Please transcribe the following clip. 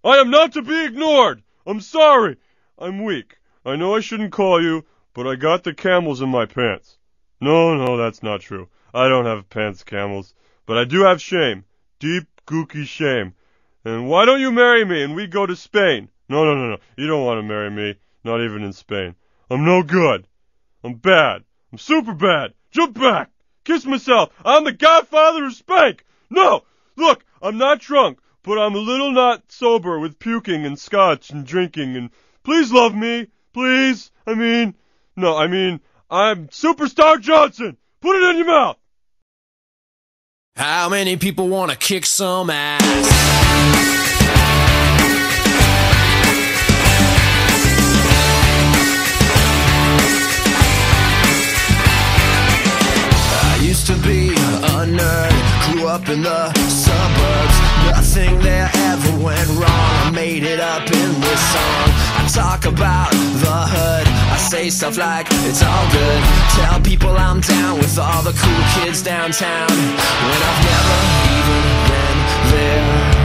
I am not to be ignored. I'm sorry. I'm weak. I know I shouldn't call you, but I got the camels in my pants. No, that's not true. I don't have pants camels, but I do have shame. Deep, gooky shame. And why don't you marry me and we go to Spain? No. You don't want to marry me. Not even in Spain. I'm no good. I'm bad. I'm super bad. Jump back. Kiss myself. I'm the godfather of Spank. No! Look, I'm not drunk, but I'm a little not sober with puking and scotch and drinking and please love me. Please. I'm Superstar Johnson. Put it in your mouth. How many people want to kick some ass? Used to be a nerd, grew up in the suburbs. Nothing there ever went wrong. I made it up in this song. I talk about the hood, I say stuff like it's all good. Tell people I'm down with all the cool kids downtown when I've never even been there.